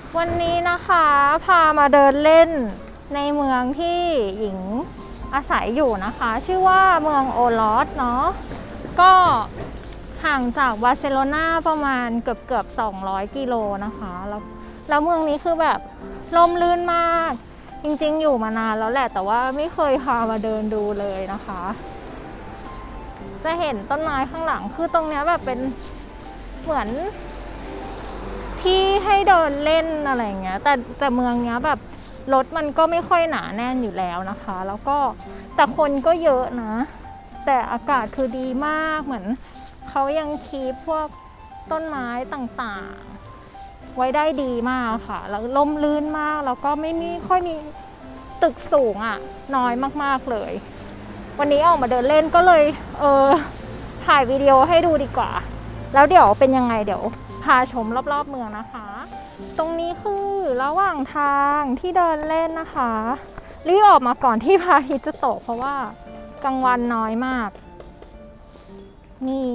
วันนี้นะคะพามาเดินเล่นในเมืองที่หญิงอาศัยอยู่นะคะชื่อว่าเมืองโอลอสเนาะก็ห่างจากบาร์เซโลนาประมาณเกือบ200 กิโลนะคะแล้วเมืองนี้คือแบบร่มรื่นมากจริงๆอยู่มานานแล้วแหละแต่ว่าไม่เคยพามาเดินดูเลยนะคะจะเห็นต้นไม้ข้างหลังคือตรงนี้แบบเป็นเหมือนที่ให้เดินเล่นอะไรเงี้ยแต่เมืองเนี้ยแบบรถมันก็ไม่ค่อยหนาแน่นอยู่แล้วนะคะแล้วก็แต่คนก็เยอะนะแต่อากาศคือดีมากเหมือนเขายังคีปพวกต้นไม้ต่างๆไว้ได้ดีมากค่ะแล้วร่มรื่นมากแล้วก็ไม่ค่อยมีตึกสูงอ่ะน้อยมากๆเลยวันนี้ออกมาเดินเล่นก็เลยถ่ายวิดีโอให้ดูดีกว่าแล้วเดี๋ยวเป็นยังไงเดี๋ยวพาชมรอบๆเมืองนะคะตรงนี้คือระหว่างทางที่เดินเล่นนะคะรีบออกมาก่อนที่พระอาทิตย์จะตกเพราะว่ากลางวันน้อยมากนี่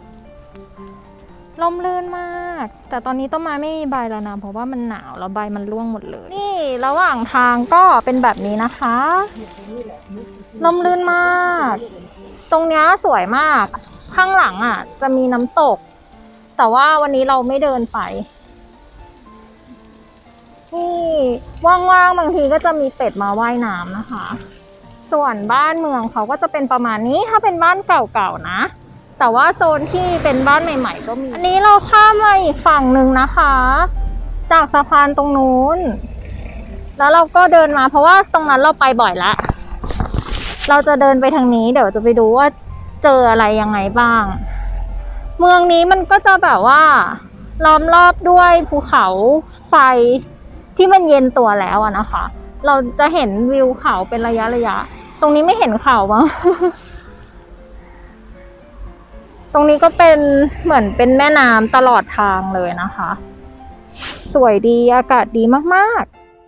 ลมลื่นมากแต่ตอนนี้ต้นไม้ไม่มีใบแล้วนะเพราะว่ามันหนาวแล้วใบมันร่วงหมดเลยนี่ระหว่างทางก็เป็นแบบนี้นะคะลมลื่นมากตรงนี้สวยมากข้างหลังอ่ะจะมีน้ำตกแต่ว่าวันนี้เราไม่เดินไปนี่ว่างๆบางทีก็จะมีเป็ดมาว่ายน้ำนะคะส่วนบ้านเมืองเขาก็จะเป็นประมาณนี้ถ้าเป็นบ้านเก่าๆนะแต่ว่าโซนที่เป็นบ้านใหม่ๆก็มีอันนี้เราข้ามมาอีกฝั่งหนึ่งนะคะจากสะพานตรงนู้นแล้วเราก็เดินมาเพราะว่าตรงนั้นเราไปบ่อยแล้วเราจะเดินไปทางนี้เดี๋ยวจะไปดูว่าเจออะไรยังไงบ้างเมืองนี้มันก็จะแบบว่าล้อมรอบด้วยภูเขาไฟที่มันเย็นตัวแล้วอะนะคะเราจะเห็นวิวเขาเป็นระยะตรงนี้ไม่เห็นเขาบ้าง ตรงนี้ก็เป็นเหมือนเป็นแม่น้ำตลอดทางเลยนะคะสวยดีอากาศดีมาก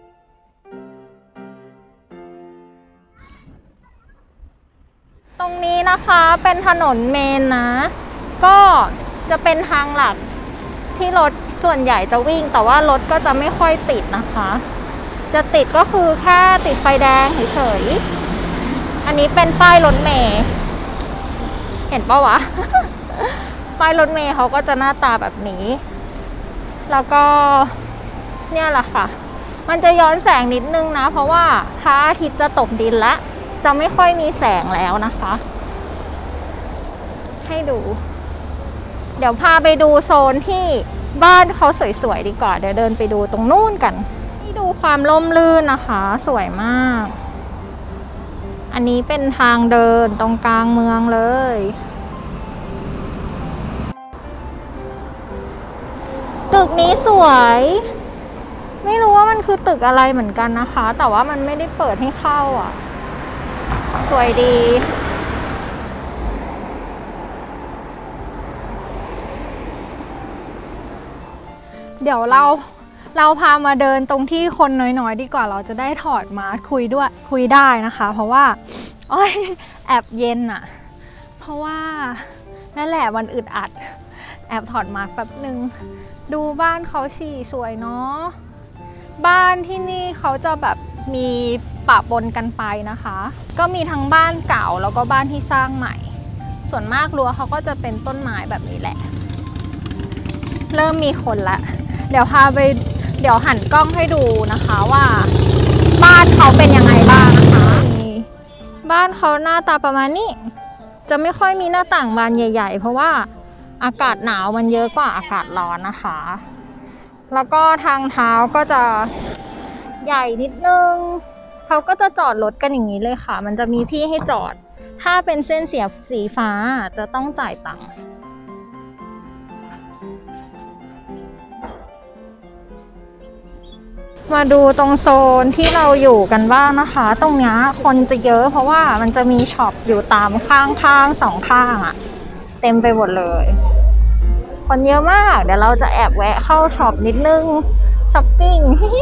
ๆตรงนี้นะคะเป็นถนนเมนนะก็จะเป็นทางหลักที่รถส่วนใหญ่จะวิ่งแต่ว่ารถก็จะไม่ค่อยติดนะคะจะติดก็คือแค่ติดไฟแดงเฉยๆอันนี้เป็นป้ายรถเมล์เห็นปะวะ ป้ายรถเมล์เขาก็จะหน้าตาแบบนี้แล้วก็เนี่ยแหละค่ะมันจะย้อนแสงนิดนึงนะเพราะว่าพระอาทิตย์จะตกดินแล้วจะไม่ค่อยมีแสงแล้วนะคะให้ดูเดี๋ยวพาไปดูโซนที่บ้านเขาสวยๆดีกว่าเดี๋ยวเดินไปดูตรงนู้นกันให้ดูความร่มรื่นนะคะสวยมากอันนี้เป็นทางเดินตรงกลางเมืองเลยตึกนี้สวยไม่รู้ว่ามันคือตึกอะไรเหมือนกันนะคะแต่ว่ามันไม่ได้เปิดให้เข้าอ่ะสวยดีเดี๋ยวเราพามาเดินตรงที่คนน้อยๆดีกว่าเราจะได้ถอดมาคุยได้นะคะเพราะว่าแอบเย็นอ่ะเพราะว่านั่นแหละมันอึดอัดแอบถอดมาแป๊บนึงดูบ้านเขาสิสวยเนาะบ้านที่นี่เขาจะแบบมีปะปนกันไปนะคะก็มีทั้งบ้านเก่าแล้วก็บ้านที่สร้างใหม่ส่วนมากรั้วเขาก็จะเป็นต้นไม้แบบนี้แหละเริ่มมีคนละเดี๋ยวหันกล้องให้ดูนะคะว่าบ้านเขาเป็นยังไงบ้างนะคะบ้านเขาหน้าตาประมาณนี้จะไม่ค่อยมีหน้าต่างบานใหญ่ๆเพราะว่าอากาศหนาวมันเยอะกว่าอากาศร้อนนะคะแล้วก็ทางเท้าก็จะใหญ่นิดนึงเขาก็จะจอดรถกันอย่างนี้เลยค่ะมันจะมีที่ให้จอดถ้าเป็นเส้นสีฟ้าจะต้องจ่ายตังค์มาดูตรงโซนที่เราอยู่กันบ้างนะคะตรงนี้คนจะเยอะเพราะว่ามันจะมีช็อปอยู่ตามข้างสองข้างอะเต็มไปหมดเลยคนเยอะมากเดี๋ยวเราจะแอบแวะเข้าช็อปนิดนึงช้อปปิ้ง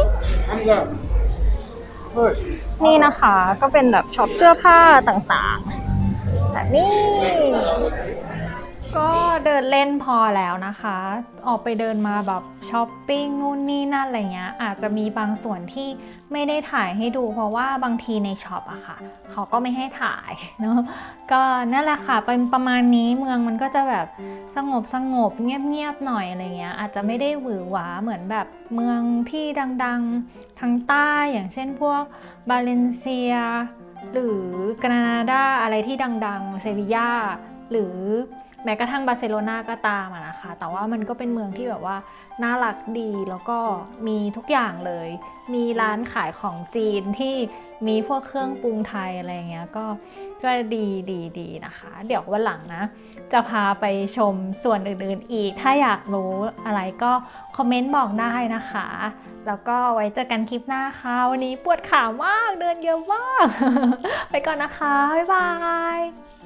นี่นะคะก็เป็นแบบช็อปเสื้อผ้าต่างๆแบบนี้ก็เดินเล่นพอแล้วนะคะ ออกไปเดินมาแบบช้อปปิ้งนู่นนี่นั่นอะไรเงี้ยอาจจะมีบางส่วนที่ไม่ได้ถ่ายให้ดูเพราะว่าบางทีในช็อปอะค่ะเขาก็ไม่ให้ถ่ายเนาะก็นั่นแหละค่ะเป็นประมาณนี้เมืองมันก็จะแบบสงบเงียบหน่อยอะไรเงี้ยอาจจะไม่ได้หวือหวาเหมือนแบบเมืองที่ดังๆทางใต้อย่างเช่นพวกบาเลนเซียหรือกรานาดาอะไรที่ดังๆเซบียาหรือแม้กระทั่งบาร์เซโลนาก็ตามนะคะแต่ว่ามันก็เป็นเมืองที่แบบว่าน่ารักดีแล้วก็มีทุกอย่างเลยมีร้านขายของจีนที่มีพวกเครื่องปรุงไทยอะไรเงี้ยก็ดีนะคะเดี๋ยววันหลังนะจะพาไปชมส่วนอื่นๆอีกถ้าอยากรู้อะไรก็คอมเมนต์บอกได้นะคะแล้วก็ไว้เจอกันคลิปหน้าค่ะวันนี้ปวดขามากเดินเยอะมาก ไปก่อนนะคะบ๊ายบาย